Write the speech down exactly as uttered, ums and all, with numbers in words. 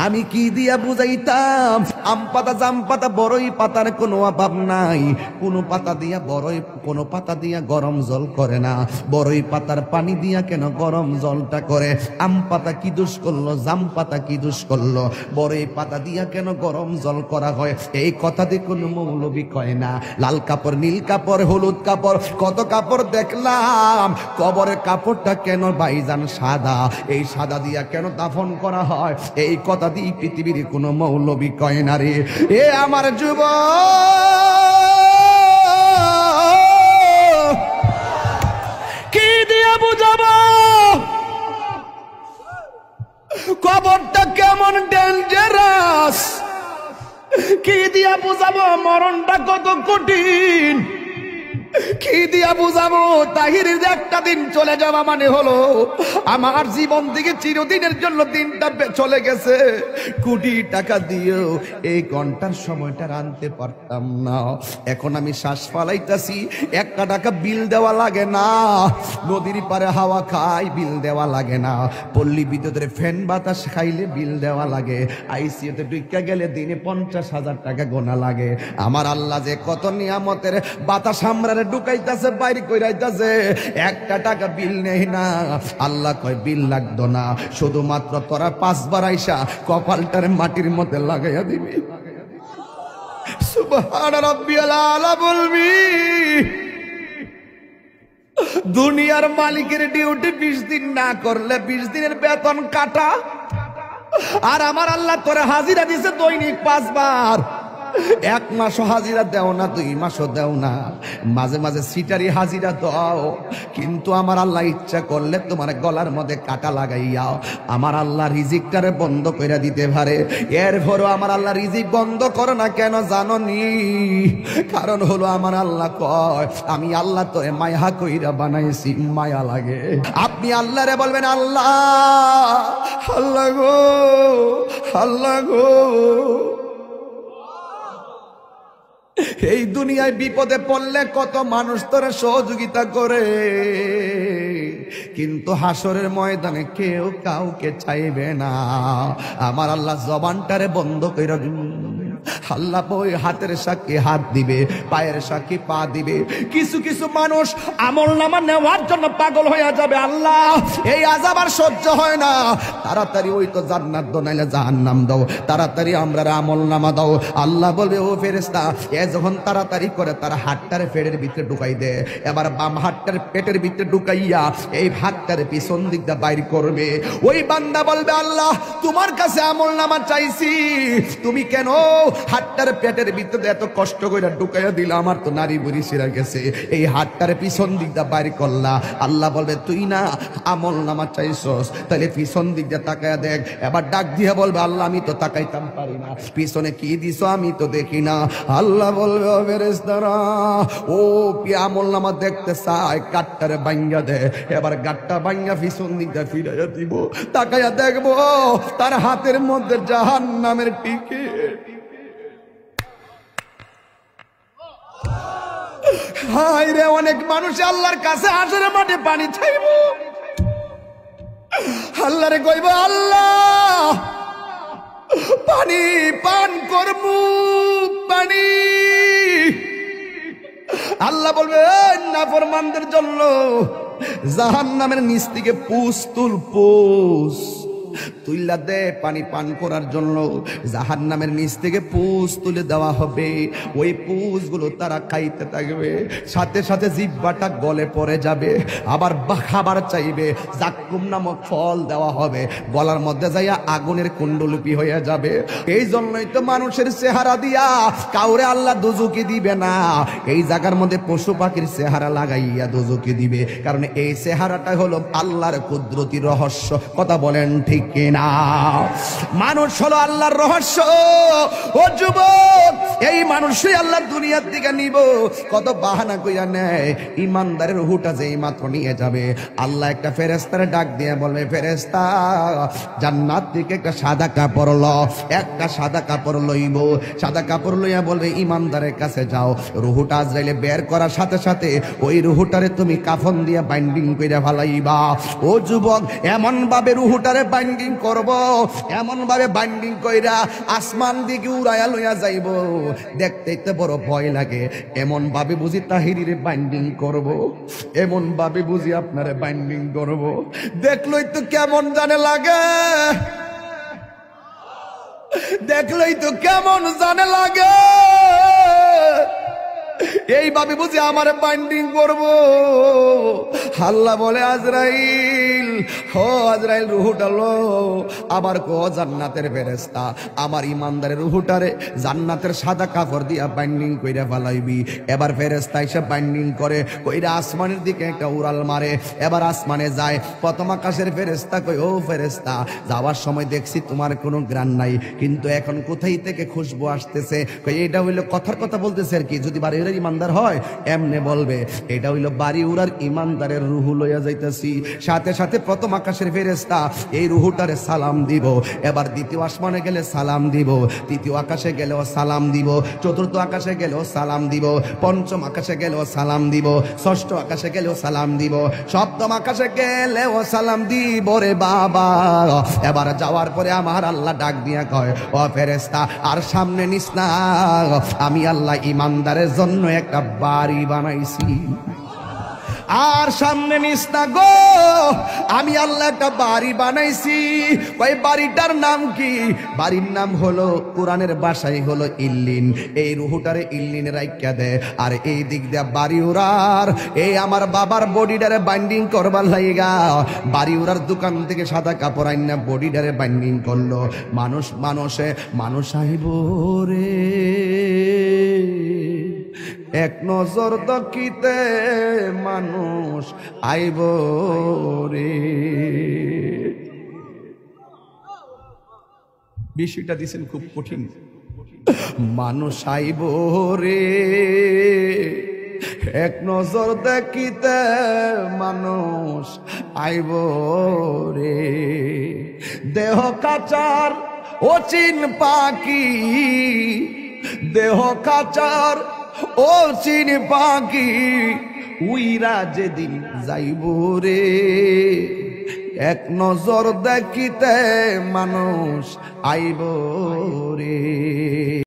আমি কি দিয়া বুঝাইতাম? আম পাতা, জাম পাতা, বড়ই পাতার কোনো অভাব নাই। কোনো পাতা দিয়া বড়ই, কোনো পাতা দিয়া গরম জল করে না। বড়ই পাতার পানি দিয়া কেন গরম জলটা করে? আম পাতা কি দোষ করলো? জাম পাতা কি দোষ করলো? বড়ই পাতা দিয়া কেন গরম জল করা হয়? এই কথা দিয়ে কোনো মৌলবি কয় না। লাল কাপড়, নীল কাপড়, হলুদ কাপড়, কত কাপড় দেখলাম। কবরের কাপড়টা কেন ভাইজান সাদা? এই সাদা দিয়া কেন দাফন করা হয়? এই কথা দিয়ে পৃথিবীর কোনো মৌলবি কয় না রে। এ আমার যুবক, কি দিয়ে বুঝাবো কবরটা কেমন ডেঞ্জারাস? কি দিয়া বুঝাবো মরণটা কত কঠিন? কি দিয়া বুঝাবো তাহিরের একটা দিন চলে যাওয়া মানে হলো আমার জীবন থেকে চিরদিনের জন্য দিনটা চলে গেছে। কোটি টাকা দিয়েও এই ঘন্টার সময়টা আনতে পারতাম না। এখন আমি শ্বাস ফালাইতাছি, একটা টাকা বিল দেওয়া লাগে না। নদীর পারে হাওয়া খাই, বিল দেওয়া লাগে না। পল্লী বিদ্যুতের ফ্যান বাতাস খাইলে বিল দেওয়া লাগে। আইসিইউতে ঢুকা গেলে দিনে পঞ্চাশ হাজার টাকা গোনা লাগে। আমার আল্লাহ যে কত নিয়ামতের বাতাস আমরা ঢুকাইতাছে, বাইরে কইরাইতাছে, একটা টাকা বিল নেই না। আল্লাহ কয় বিল লাগতো না, শুধুমাত্র তোরা পাঁচবার আইসা কপালটারে মাটির মধ্যে লাগাইয়া দিবি। সুবহান রাব্বিয়াল আলা বলবি। দুনিয়ার মালিকের ডিউটি বিশ দিন না করলে বিশ দিনের বেতন কাটা। আর আমার আল্লাহ তোরে হাজিরা দিছে দৈনিক পাঁচবার। এক মাসও হাজিরা দেও না, দুই মাসও দেও না, মাঝে মাঝে সিটারি হাজিরা দাও। কিন্তু আমার আল্লাহ ইচ্ছা করলে তোমার গলার মধ্যে কাটা লাগাইয়া আমার আল্লাহ রিজিকটারে বন্ধ করে দিতে পারে। এরপরও আমার আল্লাহ রিজিক বন্ধ করো না কেন জানো নি? কারণ হলো আমার আল্লাহ কয় আমি আল্লাহ তোরে মায়া কইরা বানাইছি, মায়া লাগে। আপনি আল্লাহরে বলবেন আল্লাহ, আল্লাহ গো, আল্লাহ গো। এই দুনিয়ায় বিপদে পড়লে কত মানুষ তোরা সহযোগিতা করে, কিন্তু হাসরের ময়দানে কেউ কাউকে চাইবে না। আমার আল্লাহ জবানটারে বন্ধ কইরা আল্লাহ বই হাতের সাক্ষী হাত দিবে, পায়ের সাক্ষী পা দিবে। কিছু কিছু মানুষ আমল নামা নেওয়ার জন্য পাগল হয়ে যাবে। আল্লাহ এই আযাব আর সহ্য হয় না, তাড়াতাড়ি ওই তো জান্নাত দাও নাইলে জাহান্নাম দাও, তাড়াতাড়ি আমরা আমল নামা দাও। আল্লাহ বলবে ও ফেরেশতা, এ যখন তাড়াতাড়ি করে তার হাতটারে পেটের ভিতরে ঢুকাই দে। এবার বাম হাতটার পেটের ভিতরে ঢুকাইয়া এই হাতটারে পিছন দিক দিয়ে বাইর করবে। ওই বান্দা বলবে আল্লাহ তোমার কাছে আমল নামা চাইছি, তুমি কেন হাতটার পেটের ভিতরে এত কষ্ট করে ঢুকাইয়া দিল? আমার তো নারী বুড়ি ছিঁড়া গেছে, এই হাতটার পিছন দিক দিয়ে বাইর করলা। আল্লাহ বলবে তুই না আমল নামা চাইছস, তাহলে পিছন দিক দিয়ে তাকায়া দেখ। এবার ডাক দিয়ে বলবে আল্লাহ আমি তো তাকাইতাম পারি না, পিছনে কি দিছ আমি তো দেখি না। আল্লাহ বলবে ও ফেরেশতারা, ও কি আমল নামা দেখতে চায়, গাটটারে ভাঙ্গা দে। এবার গাটটা ভাঙ্গা পিছন দিক দিয়ে ফিরাইয়া দিব, তাকাইয়া দেখবো তার হাতের মধ্যে জাহান্নামের টিকিট। হায় রে, অনেক মানুষ আল্লাহর কাছে হাসরের মাঠে পানি চাইব, আল্লাহরে কইব আল্লাহ পানি পান করমু পানি। আল্লাহ বলবে নাফরমানদের জন্য জাহান্নামের নিচ থেকে পুষ তুল, পুষ তুইলা দে পানি পান করার জন্য। জাহান্নামের নিচ থেকে পুষ তুলে দেওয়া হবে, ওই পুষ গুলো তারা খাইতে থাকবে, সাথে সাথে জিহ্বাটা গলে পড়ে যাবে। আবার খাবার চাইবে, জাক্কুম নামক ফল দেওয়া হবে, গলার মধ্যে যাইয়া আগুনের কুণ্ডলিপি হয়ে যাবে। এই জন্যই তো মানুষের চেহারা দিয়া কাউরে আল্লাহ দুজুকি দিবে না, এই জায়গার মধ্যে পশু পাখির চেহারা লাগাইয়া দুজুকি দিবে। কারণ এই চেহারাটা হলো আল্লাহর কুদরতি রহস্য। কথা বলেন ঠিক কিনা? মানুষ হলো আল্লাহর রহস্য। ও যুবক, এই মানুষই আল্লাহ দুনিয়ার দিকে নিব। কত বাহানা কইয়া নেয়, ইমানদারের রূহটা যেই মাত্র নিয়ে যাবে, আল্লাহ একটা ফেরেশতারে ডাক দিয়ে বলবে ফেরেশতা জান্নাত থেকে একটা সাদা কাপড় ল, একটা সাদা কাপড় লইব। সাদা কাপড় লইয়া বলবে ইমানদারের কাছে যাও, রূহটা আজরাইলে বের করার সাথে সাথে ওই রূহটারে তুমি কাফন দিয়া বাইন্ডিং কইরা ফেলাইবা। ও যুবক, এমন ভাবে রূহটারে বাইন্ডিং বাইন্ডিং করব, এমন ভাবে বাইন্ডিং কইরা আসমান দিকে উড়াইয়া লইয়া যাইব, দেখতেই তো বড় ভয় লাগে। এমন ভাবে বুঝি তাহিরির বাইন্ডিং করব, এমন ভাবে বুঝি আপনারে বাইন্ডিং করব, দেখলই তো কেমন জানে লাগে, দেখলেই তো কেমন জানে লাগে। এইভাবে বুঝি আমার বাইন্ডিং করব। আল্লাহ বলে আজরাইল, হো আজরাইল রুহুটা লো, আবার কো জান্নাতের ফেরেশতা আমার ইমানদারের রুহুটারে জান্নাতের সাদা কাপড় দিয়া বাইন্ডিং কইরা ফেলাইবি। এবার ফেরেশতা এসে বাইন্ডিং করে কইরা আসমানের দিকে একটা উড়াল মারে। এবার আসমানে যায়, প্রথম আকাশের ফেরেশতা কই, ও ফেরেশতা যাওয়ার সময় দেখছি তোমার কোনো গ্রাণ নাই, কিন্তু এখন কোথায় থেকে খুশবু আসতেছে? কই এটা হইলো কথার কথা বলতেছে আর কি, যদি বাড়ি উড়ার ইমানদার হয় এমনে বলবে এটা হইলো বাড়ি উড়ার ইমানদারের রুহু লইয়া যাইতেছি। সাথে সাথে প্রথম আকাশের ফেরেশতা এই রুহুটারে সালাম দিব। এবার দ্বিতীয় আসমানে গেলে সালাম দিব, তৃতীয় আকাশে গেলেও সালাম দিব, চতুর্থ আকাশে গেলেও সালাম দিব, পঞ্চম আকাশে গেলেও সালাম দিব, ষষ্ঠ আকাশে গেলেও সালাম দিব, সপ্তম আকাশে গেলেও সালাম দিব রে বাবা। এবার যাওয়ার পরে আমার আল্লাহ ডাক দিয়া কয়, ও ফেরেশতা আর সামনে নিস না, আমি আল্লাহ ইমানদারের জন্য একটা বাড়ি বানাইছি। আর সামনে নিস না গো, আমি আল্লাহ একটা বাড়ি বানাইছি। ওই বাড়িটার নাম কি? বাড়ির নাম হলো, কোরআনের ভাষায় হলো ইল্লিন। এই রুহুটারে ইল্লিনে রাইখা দে, আর এই দিক দিয়া বাড়ি উড়ার এই আমার বাবার বডিটারে বাইন্ডিং করবার লাইগা বাড়ি উড়ার দোকান থেকে সাদা কাপড় আইনা বডিটারে বাইন্ডিং করলো। মানুষ মানুষে মানুষ আইব রে, এক নজর দেখিতে মানুষ আইব রে। বিষয়টা দিছেন খুব কঠিন। মানুষ আইব রে, এক নজর দেখিতে মানুষ আইব রে। দেহ কাচার অচিন পাখি, দেহ কাচার ও চিন পাখি, উইরা যেদিন যাইব রে, এক নজর দেখিতে মানুষ আইব রে।